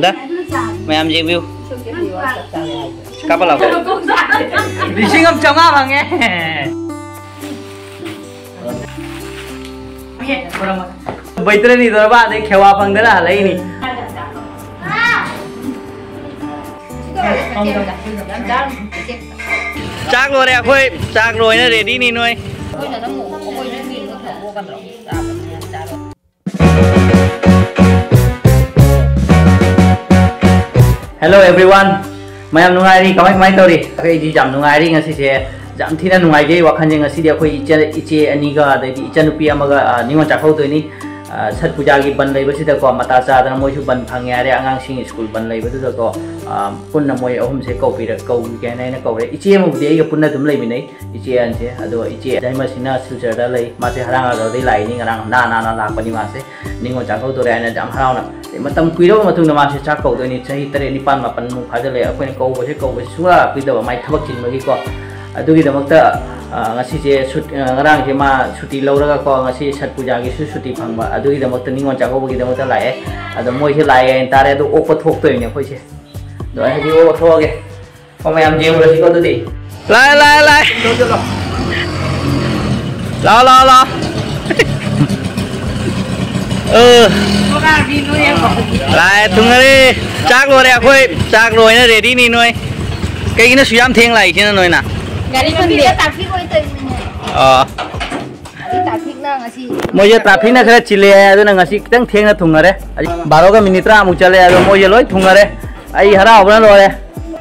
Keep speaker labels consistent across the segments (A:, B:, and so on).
A: दा मैम जे व्यू कापा लाओ लिसिंग हम चंगा भांगे बैतरे नहीं तो बात है खेवा फंग देना हले ही नहीं चाक लो रे कोई चाक लो ना रेडी नहीं नोई Hello everyone, मैं नुंगारी कमाई तौरी अखै जाम नुंगारी ngasi se jam thina nungai je wakhan je ngasi de akhoi iche ani ga de icha nupi amaga ningon chakhau toini sat puja gi ban lei basi da ko mata cha da moi su ban phang ya re angang sing school ban lei basi da ko punna moi ahum se ko pi ra ko ke nai na ko re iche mu de ga punna dum lei mi nei iche an se ado iche dai ma sina silchar da lei ma se harang ga dei lai ni ngarang na la pani ma se ningon chakhau to re na jam harau na matam kuiro matung na ma se chak ko toini chahi tare nipan mapan mu kha le akhoi ko basi sura pi da mai thabak chin ma gi ko adugi damakta ngasi je ngarang je ma chuti lauraga ko ngasi sat puja gi su chuti phangba adugi damakta ningon chako gi damakta lae ado moi se lae en tare do ok thok to ne khoi se do ai ji ok thok ge ko mayam je ro si ko tu di lai la lai thungare chak lo re khoi chak loi na ready ni noi kai gi na suyam theng lai chena noi na
B: Gari pun dia traffic kau itu ini. Traffic na ngasi.
A: Moje traffic na kira cile ya, itu ngasi kita tiang na thungare. Baru ka minitra amu cale ya, moje loy thungare. Ai hara obran lo ya.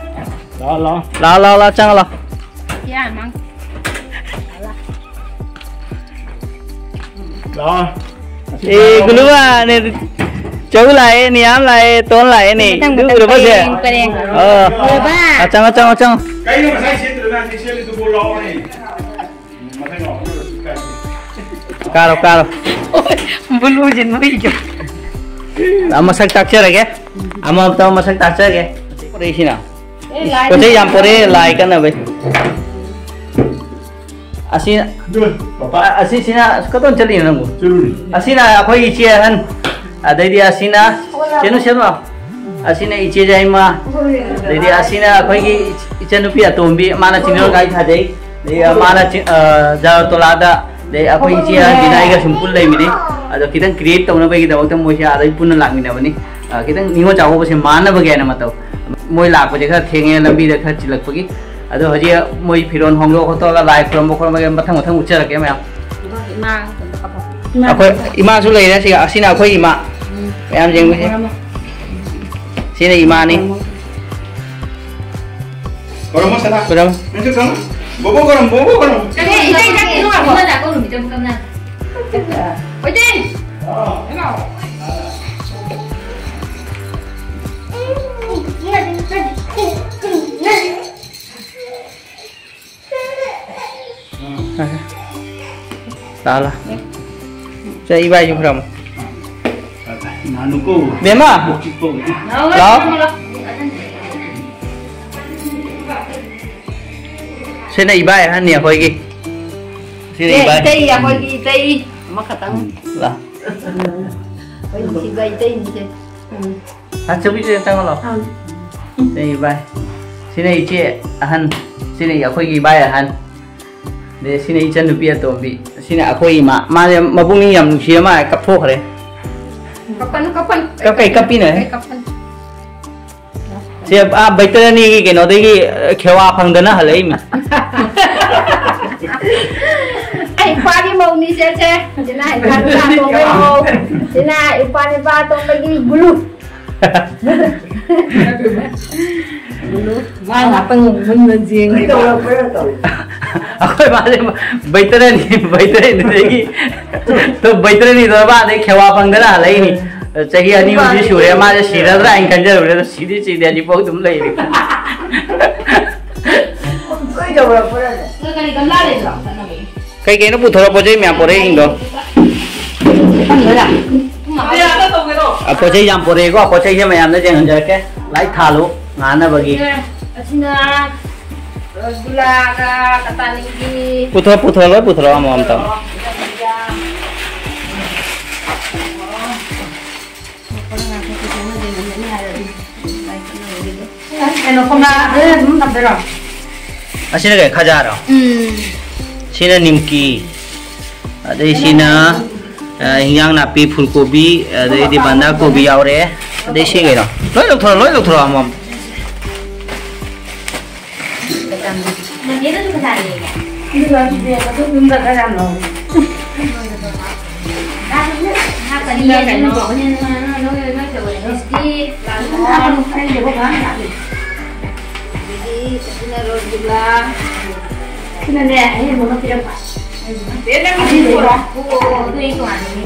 A: La cang la.
B: Ya mang.
A: Gulua ni. Jauh lah ni, am lah, ton lah ni. Dulu berapa je? Acang.
C: Kayu masih sih tu nanti sih itu bolau ni. Masih
A: Karo.
B: Bulu je nu hijau.
A: Masak takcer ke? Ama tahu masak takcer ke? Pore sini. Pore yang pore lai kan apa? Asin. Asin sini. Kau tu cari ni nunggu. Asin apa isi kan? Ada dia asin Cenu. Asina iche jai ma dedi asina khoi gi iche nupi atombi mana chinor gai thadei de mana ja tolada de akhoi iche dinai ga simpul lai mi de ado kitang create tawna bai gi da wakta moi sha adai punna lak mi na bani kitang ningo chawo ba se mana ba ge na mataw moi lak ba je kha thenge lambi da kha chilak pagi ado haji moi phiron honglo khoto ga lai from bo khorma ge mathang uchara ke ma akhoi ima su lai na si asina akhoi ima am jeng bi sini imani.
C: Korom masalah.
A: Korom.
C: Itu kan? Bobo korom.
B: Ini kau apa? Mana kau rumit macam mana? Ojin. Enggak.
A: Salah. Saya ibai juga kamu.
C: Nanuko.
A: Bema. Lo. Sini ibai han ni khoi gi. Sini ibai.
B: Tei ya khoi gi tei. Makatang.
A: Lah.
B: Khoi si gai tei ni je.
A: Coba je tengok lo. Sini ibai. Sini ice han. Sini khoi gi ibai han. De sini ice nupi atombi. Sini khoi ma. Ma mabung ni yam nusia ma kapok re.
B: Kapan?
A: Kau kayak kapi ni? Siap betul ni kita nanti kewa pangdana halai mi.
B: Pagi mau ni saja, jadi ikan tong mau, jadi ikan tong lagi bulu. Mana pengen jeng itu.
A: Aku macam betul ni lagi. Tu betul ni tu apa? Ni kewa pangdana halai ni. Cakap ni mesti suria macam sirah tu angkat je, sudah siri dia jipok tu mulai.
B: Kau jauh berapa? Kau ni gambar le tu.
A: Kayak kena putar apa je yang pore Indo. Apa je yang pore ko, apa je yang macam tu jangan jaga. Lai thalu, ngana bagi.
B: Asina, gula kata ni.
A: Putar lo, putar am tahu.
B: Cái nó không ra thế cũng làm được rồi.
A: Sini cái khaja rồi. Sini nimki. Đây sini yang napi fulgobi, đây di banda gobi aure. Đây sini cái đó. Lối lục thôi mom.
B: Ini tuh besar ya. Ini lagi dia tuh belum ada loh. Tadi dia kan nó meski lalu kan dia bukan jadi kita harus juga kita deh ini mau tidak pas dia kan itu hitungan ini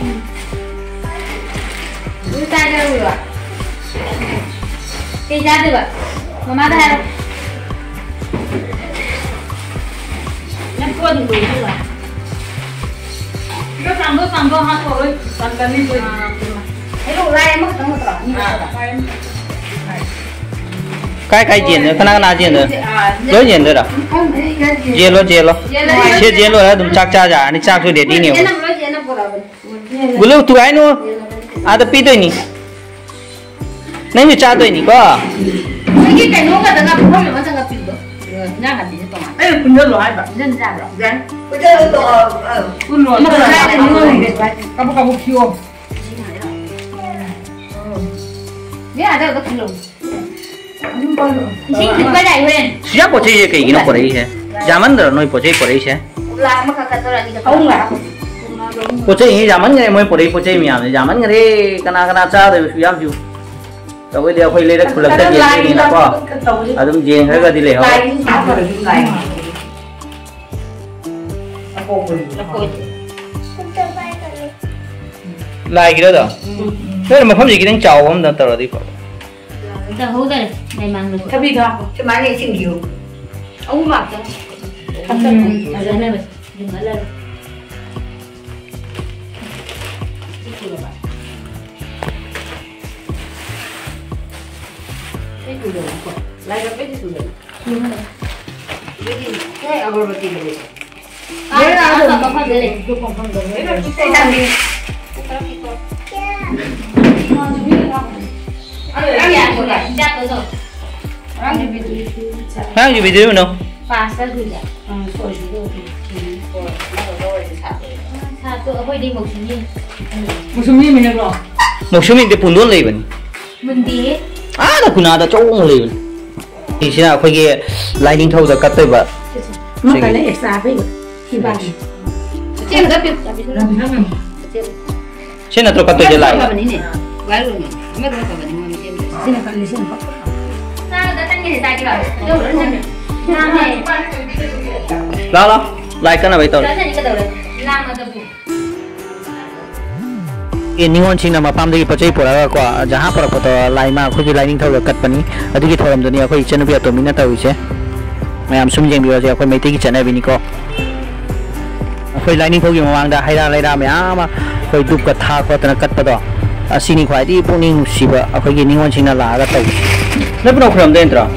B: kita ada dulu kita ada dulu mama ada yang kuat dulu juga cái phần vô hết rồi phần cần đi rồi cái đồ lai mất trong một
A: cái chuyện nữa, cái nào chuyện nữa, lối chuyện nữa đó, chuyện lo, chuyện lo là đúng chắc ra, đi chắc rồi để đi nhiều. Bữa lúc tụi anh nó, ada pi tôi nhỉ, nên mình cha tôi nhỉ có.
B: cái nó cái đó không phải mang cái pi đó. Nha hạt gì tao mà.
D: Ấy kun đơn loại bạn.
B: Dân ra rồi.
D: Dân. Bây giờ tôi kun loại.
B: Mà ra đây người.
D: Kamu kêu.
B: Biết là đâu có thằng lùng. Chính cái này lên.
A: Siapa bocah cái nó có đấy chứ? Zaman đó nói bocah có đấy chứ?
B: Là mà cái đó là gì
D: Không là.
A: Bocah ini zaman cái mới có đấy bocah mình à? Zaman cái kana cha rồi suy am chứ. Tao cái điều phải lấy được khulak cái gì này là có. Adum jeng hay cái gì lấy hả? Lại cái đó. Thế mà không gì cái đánh chầu không được tao đi phải.
B: Tao hú đây, này mang được.
D: Cái gì đó? Cái máy này chịu nhiều.
B: Ông mặc cho. Không cần. Ở đây này, đừng ở lên.
D: Lại cái gì rồi?
B: Cái ở bên kia này. Đấy là được không phải đấy. Không đấy.
D: Cái thằng gì?
A: Hang gì video nó?
B: Pasta dulu ya. Satu apa di maksudnya?
D: Musuhnya mana bro?
A: Maksudnya dia pun dulu lagi.
B: Mendi.
A: Ada guna ada cowok lagi. Di sini aku cái lighting thâu được cắt tới vậy.
D: Mà cái này extra phải thì bạn.
B: Trên cái việc.
A: Sini terus cắt tới lại.
B: Baru nih. Mereka apa nih? Sini kan di sini. Nah, datangnya di tadi lah. Jauh dari sana. Nah, nih.
A: Lo, like cái nào vậy tôi?
B: Dari sana ke dalam. Lama tu.
A: Ningon ching na mapam dagi pachai pura ko jaha pura photo lai ma khoi lining thau kat pani adigi thoram dani khoi channel bi to mina tawi che mayam sum jeng bi ja khoi mai ti ki channel bi ni ko khoi lining thau gi mawang da haira laira mya ma khoi dup ka tha ko tana kat pa do asini khwai di puning siba khoi gi ningon ching na la ga taw le pro khram den tra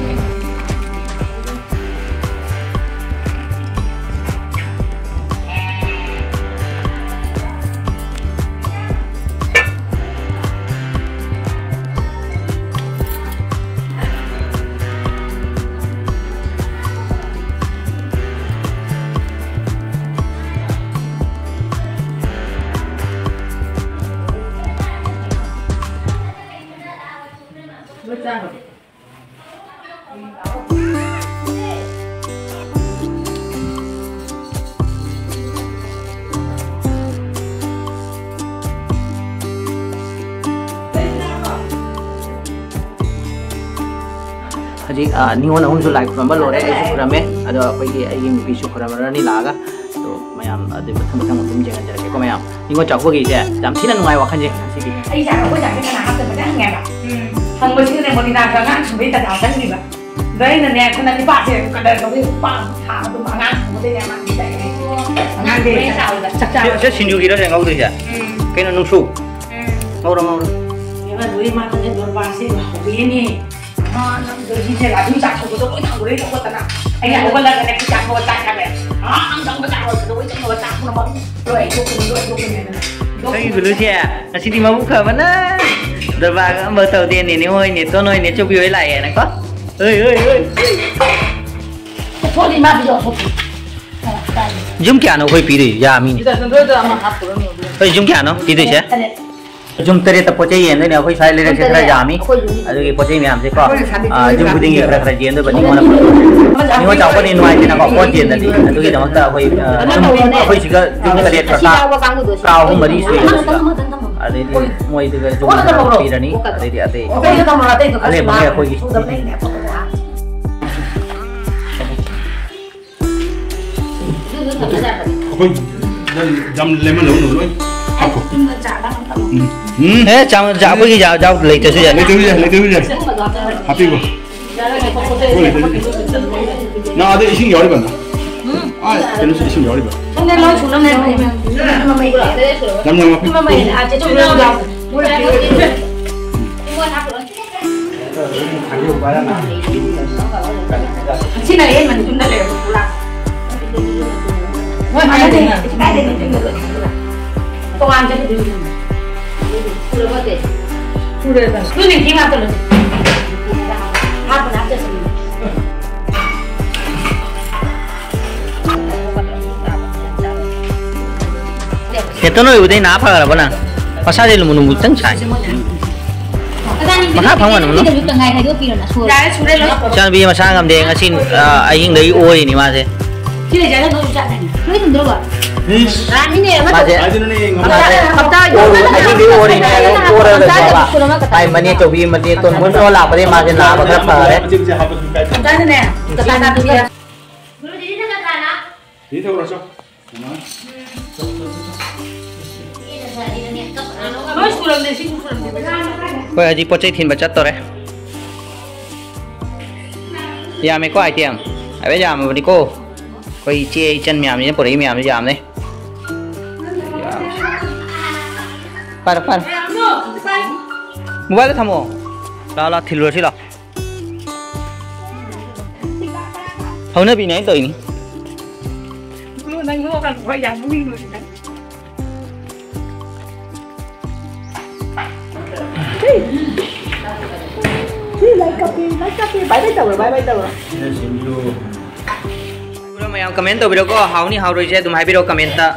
A: Haji ningon ahum su like from balore ai su krame ado apagi ai mi bi su kramara ni laga to mayam ade batham batham tum jenga jara ke ko mayam ningon chakko gi je jam thina nungai wa khanje sigi
D: ai dạ có dạng cái nào hấp dẫn mà đang nghe bạn. Thằng bên này một đi làm cho ngán chuẩn bị tạt thảo chân gì vậy? Đấy là nè, con này đi bắt thì cả đời nó đi bắt thả tụi bạn ngán, một đây nè bạn đi chạy ngán đi chắc chắn.
A: che sinju gi do je ngau de ja ke no nung su ngau ro
D: nhưng mà đuôi mà nó đuôi ba xí mà không biết nè nó đuôi gì thế là đuôi chặt của tôi thằng đuôi nó có tận nào anh nhà có lần này cái chặt của chặt cái này ăn xong cái chặt rồi đuôi chặt của chặt nó bắn rồi chụp cái này
A: Hey, dulu sih ya. Nasi di mabuk mana? Rồi và mở đầu tiên thì nếu ơi nè tôi nói nè chụp video lại này có. Ơi.
B: Thôi đi mà bây giờ thôi.
A: Zoom kia nó hơi phí đi, ya mình. Hơi zoom kia nó phí đi chứ? Zoom tới tập poche yên đấy nè, hơi sai lên sẽ ra jami. Ở đây poche mình làm gì có? Zoom quyết định ra ra yên đấy, vẫn nhưng mà nhưng mà cháu có đi ngoài thì nó có poche yên đấy. Ở đây nó ta hơi hơi chỉ có zoom cái điện thoại cao không mà đi suy. Ở đây thì ngoài từ cái zoom phí ra ní, ở đây thì ở đây. Ở đây mà nghe hơi gì?
C: Ôi, dăm lemon lẩu nữa.
A: Thế cháu bây giờ cháu lấy từ gì?
C: Lấy từ gì? Happy go. 나 아들 이신 열이 봤나? 아, 걔는 이신 열이 봐.
B: 근데 너 주는 애
C: 남녀
B: mà mày à chế chung nhau đâu xin này em mình chúng ta đều phụ lạc ngoài cái này công an cho tôi cứ nhìn khi mà tôi
A: Itu no udah napa lah bana, pasal dia lumu lumu tengcai. Mana apa mana mana? Jangan biar masa ngam dia ngasin aing dari oi ni masih.
B: Sini jalan tu cak ni. Lu itu dulu. Ini ni apa?
A: Masih. Aing dari oi ni, oi dah apa? Aing mana cobi mana tuan pun solat pada masih napa kerap ada.
B: Kata ni, kata tu dia. Dulu jadi nak kata nak?
C: Ini tahu rasa.
A: Coi aji poche thin bachat to re. Ya me ko ai tiang. Ai bây giờ mà đi cô. Coi chia chân mèo như por aí mèo như giảm đấy. Par. Mobile thamo. La thil rồi xí lo. Hầu nữa bị nấy tới ni.
D: Luôn đang ngôกันphải giảm nguyên rồi đấy. Lấy copy, bay tàu rồi.
A: Bro mày comment tao video có hào ni hào rồi chứ, tụi mày video comment ta.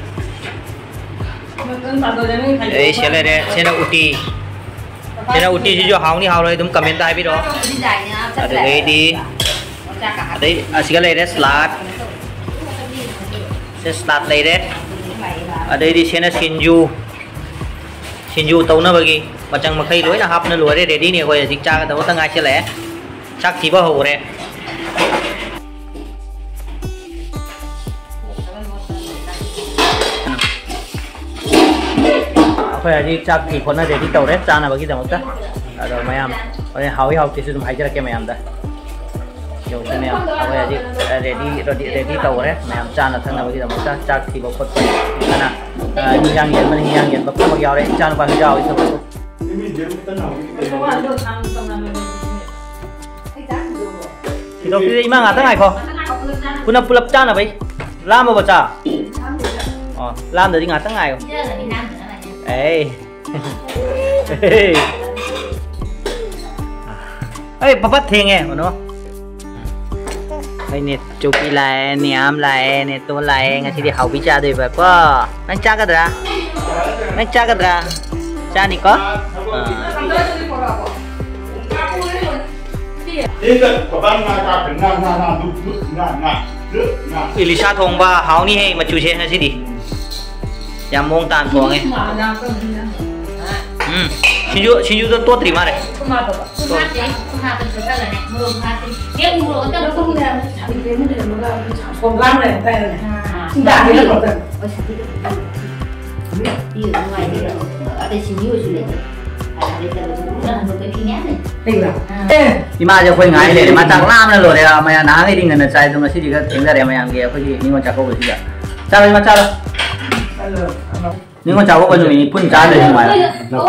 A: Ấy xe này đấy, xe nào uti chứ hào ni hào rồi, tụi comment ta video. Ở đây đi, ở đây cái này đấy slot, xe slot này đấy. Ở đây đi xe này Shinju tàu nó bagi macam makai lối là hấp nó lối đấy ready nè coi dịch cha cái tàu tăng ai chơi lẽ chắc chỉ bao hồ đấy coi là gì chắc chỉ con nó ready tàu đấy cha nào bagi tàu ta rồi mày am rồi hào chỉ sử dụng hai cái mày am ta dùng cái này coi là gì ready tàu đấy mày am cha là thằng nào bagi tàu ta chắc chỉ bao phút thôi na hiang yan bắp bắp giàu đấy cha nó bằng giàu itu Kita pilih imang atau nggak kok? Punah pulap cana bay, lama baca. Oh, lama dari nggak tengah kok? Papat thieng mana? Ini cuci lại, niam lại, này tôi lại, ngay thì học bicara rồi vậy po. Nang cha cái đó, cha này có. Elisa thong ba hào ni hay mà chú chế hay gì đi? Yang mong tan thong ấy. Shinju tu tua terima deh. Ima aja kau ngai le, macam lam na lo le, maya nangai dengan na cai tu masih juga tinggal ya maya dia, kau ni ni macam kau bersih. Cara macam lah. Ni macam kau macam ni pun cara ni maya.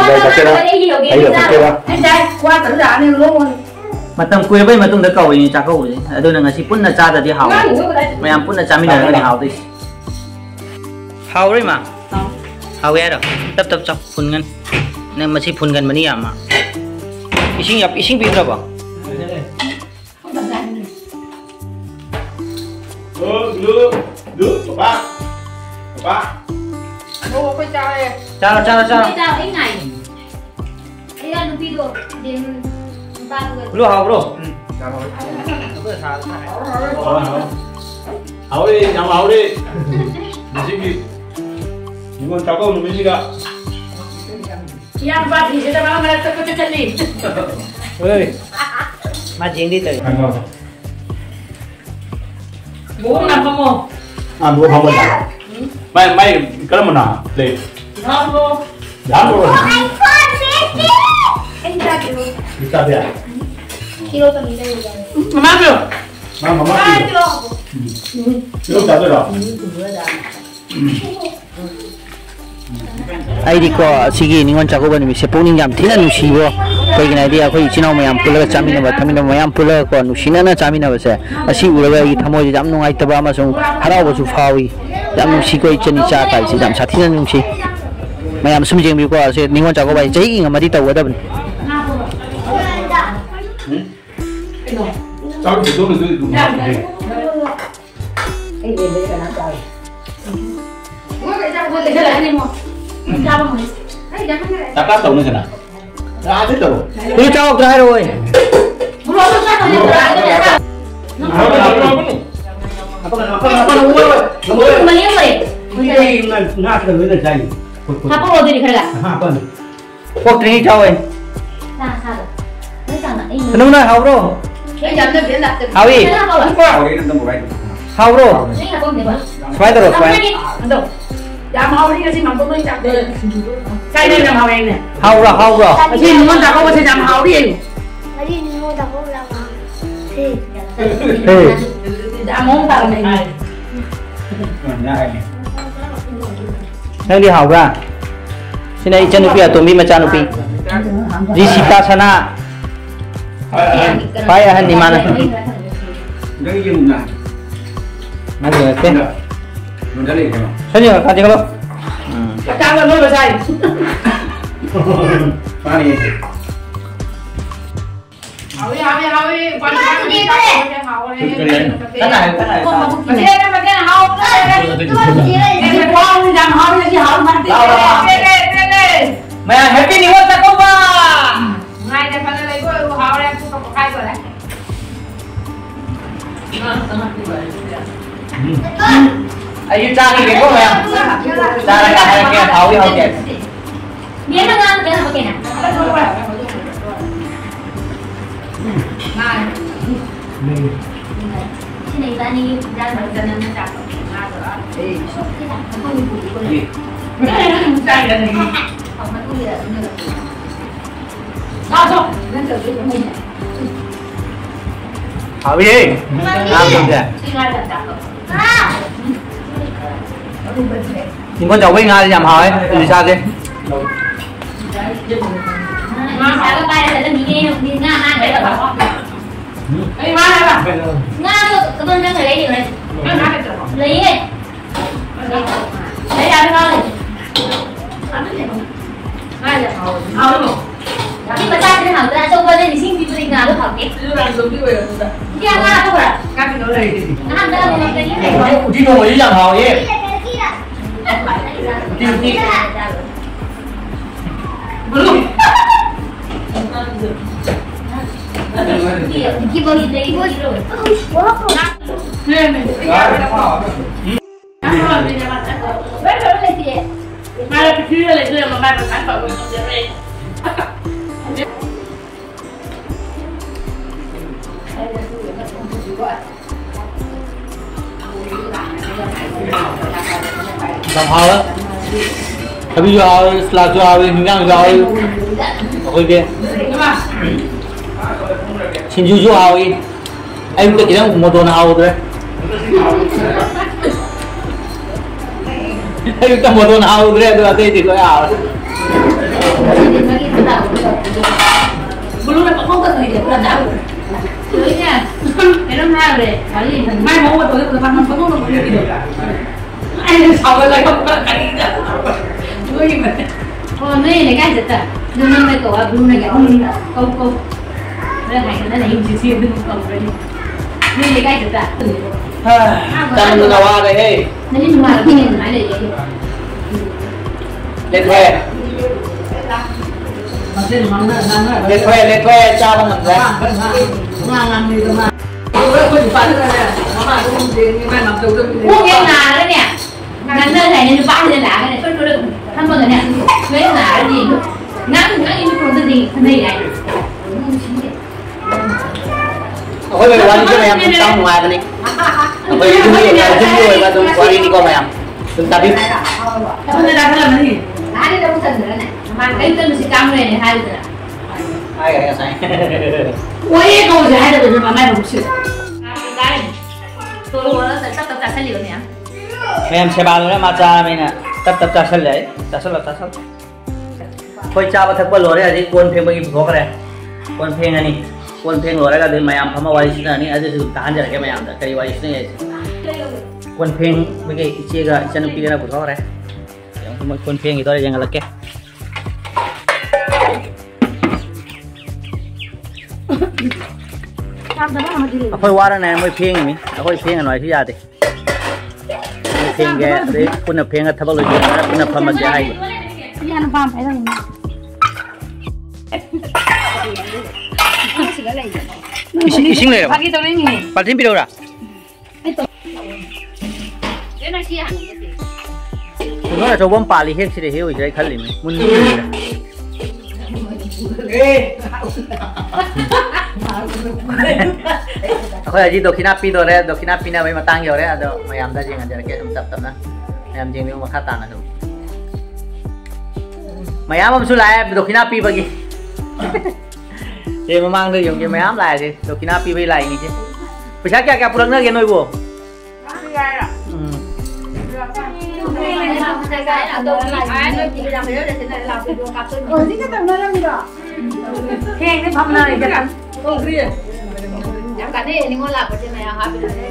A: Macam kau apa macam dah kau ini cakap kau ni, ada dengan si pun na cara dia hau, maya pun na cami na ni hau tu. Hau ni mah, hau ya dah, tap cak pun kan. nè mà chỉ phun gần mà đi à mà ising bị đâu bảo
C: Được, ba.
D: Ô, quay chào em.
A: chào
B: Chào ít ngày. Đây là một video đến 3 người.
A: lu hao bro
C: Hảo đi, nhắm hảo đi. Để xin kịp. Những con cháu không được gì cả.
D: Yang ba thì sẽ báo ngay cho chân đi.
A: ơi mà chuyện đi từ
D: Bố làm không không?
C: À, bố không phải. Mày cái đó mà nào? Để.
D: Không bố.
C: Dám rồi.
B: Anh ra kìa.
C: Đi sao vậy?
B: Kilo tầm đi đây rồi.
D: Mama được.
C: Mama. Kilo sao rồi?
A: ai đi qua sige ningon chako bani se poni jam thina nusi bo koi gina dia khoi chinau mayam pula chamina ba thamina mayam pula ko nusina na chamina ba se asi uraga I thamoi jam nungai taba ma sung harau ba su fawi jam nusi koi chani cha kai se jam sathina nusi mayam sum jeng bi ko se ningon chako bai jai inga mari taw da ban
C: Cháu chỉ xuống được đúng không? Ta cắt tổng như thế nào? Đã thích rồi.
A: lu chao dai rồi
B: Apa lo tadi kerja?
A: quốc tri chao ơi
B: Nah, salah. Ini sana ini.
A: nung na hao bro hao đi hao bro
B: Ini apa ni bang?
A: xoay rồi xoay
D: Đâu? Dạ mau đi xin mắm tôi mới chặt được. Cây đây là màu em nè.
A: hao rồi
D: Xin muốn chặt có xin làm hậu đi.
B: Tadi ni mau dah mau lama.
A: ê
D: Dạ muốn ta là này.
A: nang đi hao ra xin đây chân nupi atombi ma cha nupi di sita sana pai ahan di mana
C: Đang dừng lại.
A: mana ke
C: Mình đã đi rồi.
A: sini ka je kalau
D: Cha là nuôi vào sai.
C: Ba đi.
D: Hậu đi. Quan trọng đi cái hậu này.
A: cái này
D: Mà cái là hậu đó. Cái con làm hậu thì hậu mà đi. Đây.
A: mày happy new year chako ba
D: Ngay đây phần này của hậu đây cũng có khai rồi đấy.
A: ayu cha ni ko mày cha la ka ke hao đi hao ke
B: Dia nak dia nak pakai nak. Sini tadi jangan berjalan macam.
A: hao đi làm được kìa nhưng con cháu với nga đi làm hỏi đi sao thế
B: Saya bayar dalam ini Nga ada apa?
D: Ê má đây bà.
B: Nga tu kebetulan saya lấy đi rồi. Lấy đi. Lấy ra thôi.
D: Ngay là hậu đúng không?
B: Nhưng mà ta sẽ hỏi ra trong bên đây thì xin đi Nga lúc học cái.
D: Đưa ra giống như vậy rồi.
B: Kia Nga đâu rồi?
D: Các cái đó đây thì.
B: Nga ra một cái như này.
A: đi ngồi đi làm hỏi đi
D: Belum.
B: Di bawah itu rồi.
D: Nè mình.
B: Bây giờ lấy gì?
D: Mai là cái kia lại đưa mà mai phải bán bảo mình không được đây.
A: làm hỏi đó bây giờ là giờ mình đang rồi ok
D: Nhưng mà
A: xin chú hao đi em cái chỉ đang một tuần hao thôi em cái một tuần hao thôi tôi đây thì có hao
D: belum dapat kau kan dia belum tahu. Jadi kan, dalam hal deh. Kali mai mau buat tu depan kamu nak buat gitu. Ai sabar lagi kau kali dah. Ui mana?
B: Oh, ni ni kan cerita. Nung này cậu à, nung này cái câu đây này hình chữ đừng cầm rồi đi đi lấy cái được à
A: Tao đừng vào đây hey
B: nó đi ngoài cái này nói để
A: lên thuê cho bằng mình ra
B: quốc cái là đấy nè ngắn nơi này nên ba lên lá cái này phân được thân vợ này mấy là gì ngắn ngắn như con gì thân này này
A: Ôi bây giờ cho em xong ngoài cái này bây giờ chúng tôi và tôi qua đi đi con mày đừng tập đi
D: hôm nay đang làm cái gì
B: lá đi đâu cần nữa này mà cái tên sẽ cam này hai rồi
A: hai cái sai
D: ôi câu gì hay là mà mai một sự
B: cái tôi muốn nó sẽ tập sẽ liều nè
A: em xe ba nữa mà cha mình nè tập cha sân đấy cha sân là cha sân khôi cha và thật bơ lúa đấy là gì quân phèn bao nhiêu khó cái này quân phèn này quân phèn lúa đấy là đến mày ăn phá vài xin này ở đây tahan giờ cái mày ăn cái vài xin này quân phèn mấy cái chia cái chân nó phi ra bự khó cái này quân phèn itu ada jangan leke khôi qua đây này mới phèn mình khôi phèn nói thứ gì đấy phèn cái đấy quân phèn cái thằng bao lúa quân phèn mà dài
B: Yan pam phải rồi.
A: Isingเลยเหรอ
D: Pagi tuh ini.
A: Paltin piro ra?
B: Cái này kia hẳn
A: Nó là cho bom pali hết thì hiểu rồi khăn lìm mun. Aku aja dokinapi tuh deh, dokinapi na may matang yo deh, ada mayam dah jangan jangan kayak tem na. Mayam jangan mau makatan na tuh. Mayam am sulai dokinapi bagi. Jadi memang tuh yung mayam lah sih, dokinapi bagi lah ini sih. Bisa क्या pulang lagi nuôi bu?
D: Khen cái phong này cho anh.
B: Chẳng cả đây nhưng ngon lạ của trên này hả?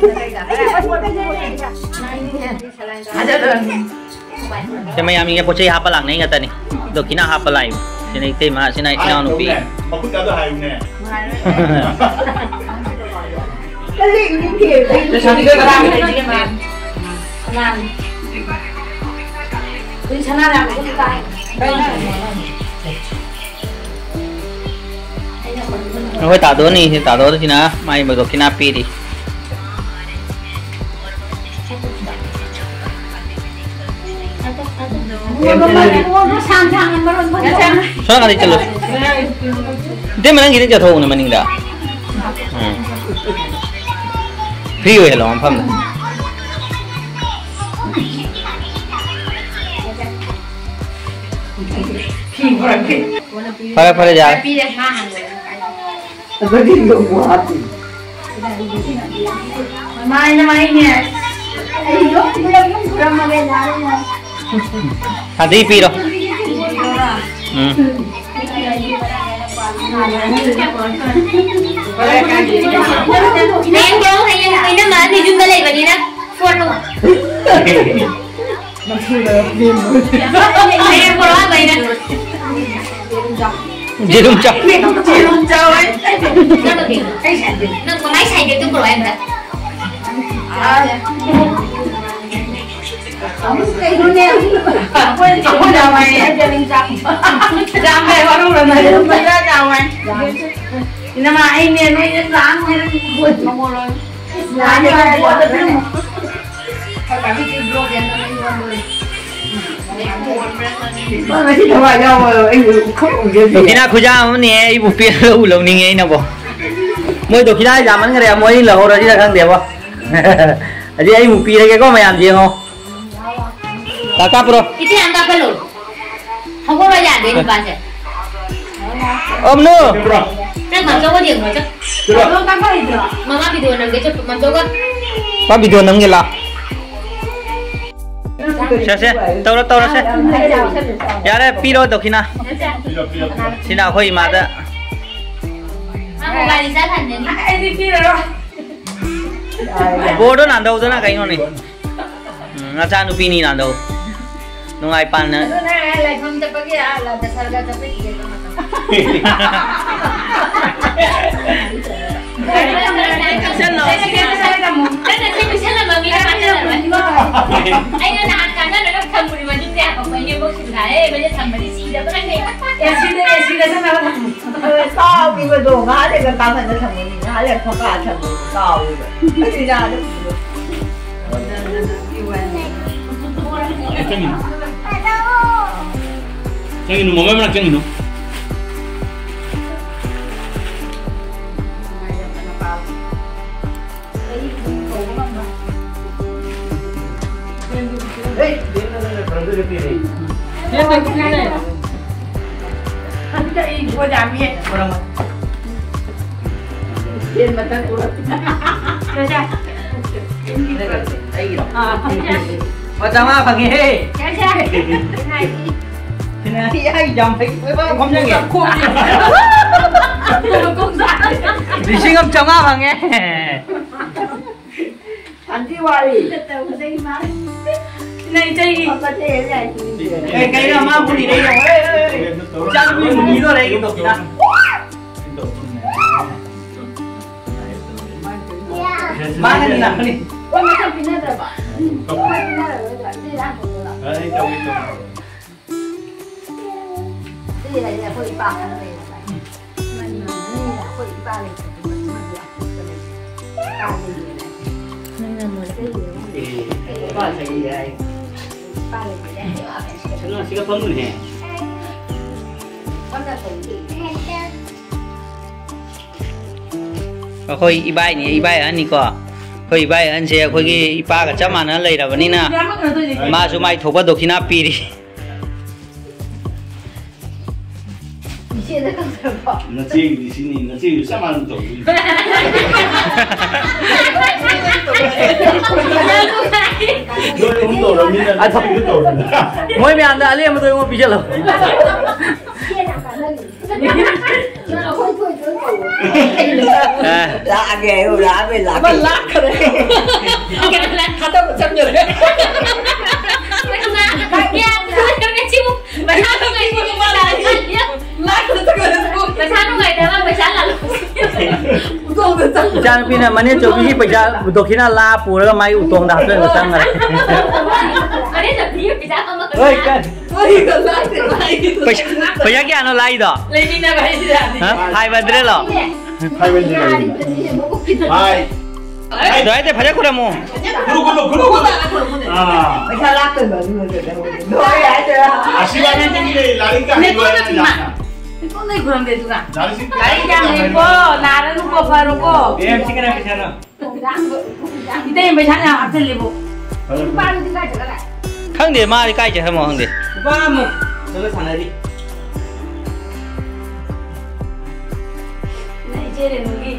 A: Saya mayam ini pocai hapa lang nih kata nih, dokina hapa lain. Sini tema, sini ina nupi.
C: Aku tak ada hai ni.
D: Cái gì cũng kiểu đấy. Sao đi cái làm cái gì mà làm. Đi sang làm cái gì vậy? Đây này.
A: Thôi tả đó nè, tả đó thì na, mai mà dokina pi đi. Sao nggak dicelus? Dia mana gini jatuh nih mending dah. Free ya loh, paham dah. Pada jalan.
D: Main-mainnya.
A: Hati pi loh.
B: Em kéo hay nó mà thì chúng ta lấy vào đi đó phun luôn em có nói vậy nè
A: Gì đúng chọc
B: ấy nó có máy xay được của em hả
D: Cái đuôi nè, không chào mày, em cho mình chào mày, vào đâu rồi mày không thấy ra chào mày. Nhưng mà anh nè, nó yên dáng hay là buồn không mua rồi. Giá như vậy là thật đúng không? Phải cả cái chuyện rồi, nó lên rồi. Mà chỉ thằng bạn nhau mà anh cũng không biết gì.
A: Dokina khuja nè, ibu pi lâu lâu nè na bo. Moi dokina zaman ngare moi là hồi rồi đi ra khang đẹp bo. Aje ibu pi cái có mày làm gì không? Kakak bro.
B: Itu yang tak perlu. Không có bao giờ đến bà sẽ.
A: Om nu.
B: Nên mà cho có điểm rồi chứ.
D: Không có gì được.
B: Mà má bị đùa nằm cái chỗ mà cho có.
A: Ba video nang gila. Xe, tao đó xe. Ya le piro dokina. Sina khoi ma da.
B: Má một bài đi ra thành đến.
D: Anh đi kia rồi.
A: Bo đó nàn đâu đó na cái nó này. Nga cha nu pini nàn đâu. Nung ai pan na.
B: Itu nah, like home tapi ya, lah dasar gak tapi dia anh là hạt cá nhân nó thầm một mà nhưng đẹp của mấy nhiều bông xỉu này bây giờ thầm mà đi xì được cái này
D: xì đấy sao mà
E: tao đi mà đồ ngã thì gần tao thành nó thằng mình ngã liền không cả thằng tao cái gì ra đấy
C: Cengin mau mana cengin?
D: Gua jamin orang
E: tiền mà tao cũng
D: Rồi cha.
A: Đây đó. Macam apa nge? Thì ai dòng thấy không nhớ nghe. Đi xin ông chồng apa nge?
E: anh đi qua đi
D: Này chơi
E: không có tiền này
A: Cái nào mà muốn đi đây rồi. Chắc mình nghĩ rồi đấy cái đồ kia. Má cái nào đi.
E: ôi mà sao pin rồi bà pin rồi đi ra một rồi
C: Đấy, chồng đi chồng.
E: đi này là hơi bạc này mình là hơi bạc này mình cao gì nên là mới cái gì
A: Có gì vậy?
E: ba này để
C: Nó chỉ có phân người hè.
E: con là tự gì
A: Khôi ibai ni ibai ani ko khôi ibai an se khôi gi ipa ga chama na lei ra bani na ma su mai thoba dokhina piri
E: 现在更什么
C: Nó chi đi xin nó chi sao mà nó走đi. Rồi không tổ rồi mình là không tổ rồi.
A: moi me anda ale ma tôi mo pi chalo
E: 现在反正你会会走lá ghê lá về lá mình lá cái đấy
D: Hạt đâu có chăm nhở đấy.
B: Mấy con lá nha tôi cho nên chim mà sao lúc này chim mà là
D: Lá cái đó cái
B: mà sao lúc này đó mà sao là
D: Không được chăm.
A: chan pi na mane cho bi paisa dokhina la pura mai utong da pen sang ra
B: mà đến giờ thì bị sao không
A: oi kan
D: Ôi cái lá thì lại.
A: paisa kya no lai do
D: Lấy đi nào vậy ra đi.
A: ha hai badre lo
C: Hai bên gì này? Hai.
A: doi te phaja kura mo
C: Guru. À.
E: mấy sao lá từ người rồi nói lại chưa
C: 아시바는 분이 라니까
D: 내
C: 이거야.
D: 거는 마. 손에 그럼 돼 누가.
C: 나르시.
D: 나이장 이거 나는 거 바르고.
A: em chicken em chana
D: 이때 뭐 하냐 앞에 리고.
E: ba đi ra trở lại
A: khang de ma kai che mo hang de
D: ba mo.
A: nó sana đi
D: này chơi để nuôi.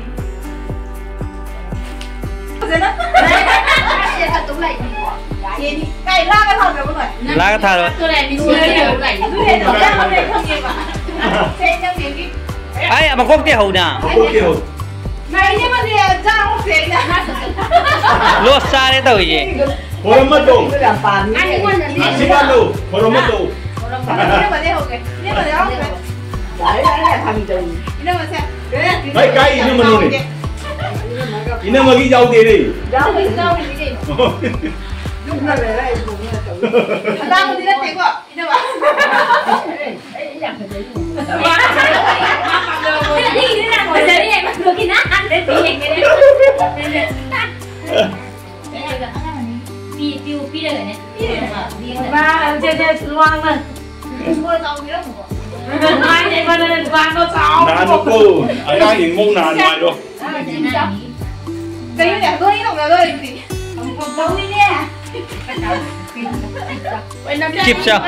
E: cái la cái thằng rồi mọi người
A: la ka tha rồi
B: tôi này bị xíu đều này
E: để nó ra hôm nay không nghe mà xem trong những cái
A: ai mà khóc te hầu na
C: 오케이.
E: này nhưng mà thì ra không xem nè
A: lo sa de tao gì
C: 보름마동.
E: tôi làm bàn
B: anh ấy quên là gì
C: 아시바도 보름마도.
E: nhưng mà đây không kìa nhưng mà đấy không kìa đấy là thằng chồng nhưng mà xem
C: Đấy cái 이놈은 오네. 이놈 여기 자오게 đi.
E: đâu thì gì lúc nào về đây cũng là chồng tao đi đến tiếng ạ nhưng mà
B: cái gì thế nào ngồi đấy này mà được thì nát ăn đấy thì cái đấy pi đây này
D: ba chơi loang mà.
E: mua tao biết không
D: Mai này mà lên loang nó sao?
C: 나 놓고 아야 인공 나 ngoài rồi.
E: cái này tôi nghĩ là tôi gì không đâu đi nè
A: chip sao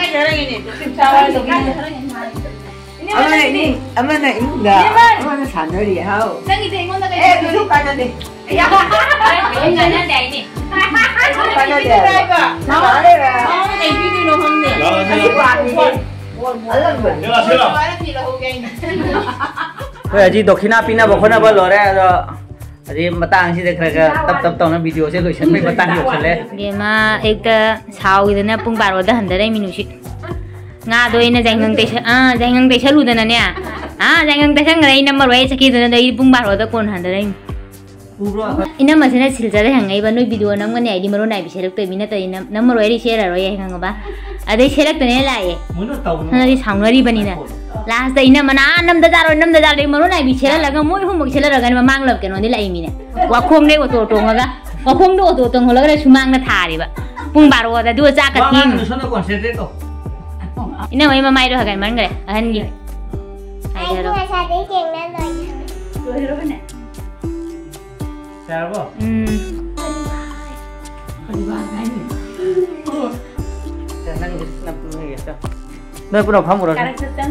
E: Em này cũng được. Em sản nó đi hao.
B: đang nghĩ tiền con ta
E: Ê, tôi giúp cái này đi.
B: cái người nó đầy nè
E: Cái này để. Nó ở đây là.
B: này video nó không nè
C: 나
E: Anh giúp bạn đi. Ở lần mình.
C: 내가 싫어.
A: bây giờ chỉ dokhina pina bokhona ba lo ra rồi thì mà tang chỉ để cái tập tông nó video sẽ lôi chân mấy mà tang nhiều chân lên
B: để mà एक त साउ इदने पुंग 12 दा हंदरे मिनुसी nga do ina jangang te salu dana ne jangang te sang ngai number wai saki dana dai pung baro da kon han dai ina ma sena silja da hangai ba noi video nam ngani id maro nai bi select to mina ta ina number wai ri share ro ye hang ba adai select ne la ye na ri saunari bani na last da ina mana nam da jar dai maro nai bi share la ga moi hum mo share ra ga ma mang lab ke no ni lai mi ne wa khom dei wa to to ga wa khom do to tong ho la ga sumang na thari ba pung baro da du ja ka thing ina mai ma mai ro ha ga man ga han gi ai ro
E: sa đi chèn lên rồi
B: rồi nè
A: Sao không? Nơi pun apa murah?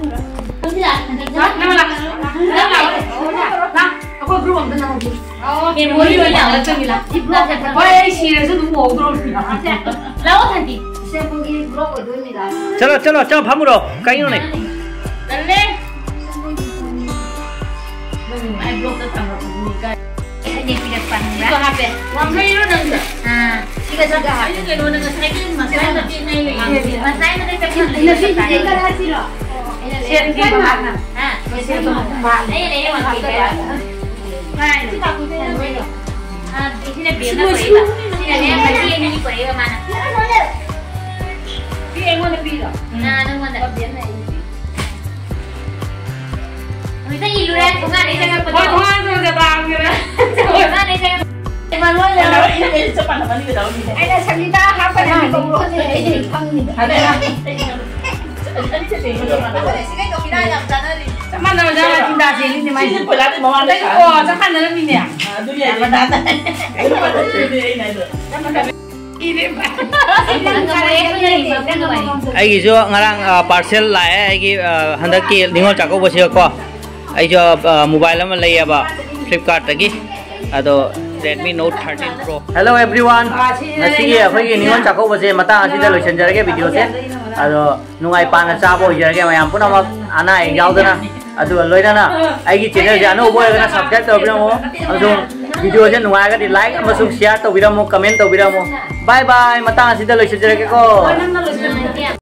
D: Aku belum tenang lagi.
B: Memori banyak lah tu gila.
D: Wah, sih itu tuh mau belum.
B: Lalu nanti.
E: xe con đi blog ở đôi này là
A: Chalo, apa murah? Kain ni.
B: Lalu. Ai blog tu sama ni ini tidak pandang. Itu HP. Wang saya itu dah. Tiga jaga HP. Ini kalau dengan saya kan masalah tapi ini. Masalah nanti tapi ini sih kita dah sih loh. Share kan mana? Share tu. Ini masih ya. Nah, itu aku tu yang ini. Di sini biar nak pergi. Sini ni pergi ini pergi ke mana? Pergi yang mana pergi lah? Nah, yang mana? Biar nak. Kita ilu dah, tungan ni jangan pergi.
D: Tungan tu dah bang ni.
B: Tungan ni jangan. Malu lah.
D: Ini cepat apa ni dah ni. Ada cerita apa ni? Ada lah. Mana macam cinta sini ni macam. Pula ni bawa ni. Oh, macam mana ni ni? Tu dia. Mana ada.
A: Ai gi jo ngarang parcel lai ai gi handak ki ningol chako bose ko ai jo mobile ma lai aba Flipkart tagi ado Redmi Note 13 Pro. Hello everyone. Ngasi gi akhoi gi ningol chako bose mata asi da loisan jarage video se ado nungai pana cha bo jarage mayam puna ma ana ai yaudana ado loidana ai gi channel ja no boy gana subscribe to biramo ado video je nungai ga di like amasung share to biramo comment to biramo. Bye bye mata asi da loisan jarage ko.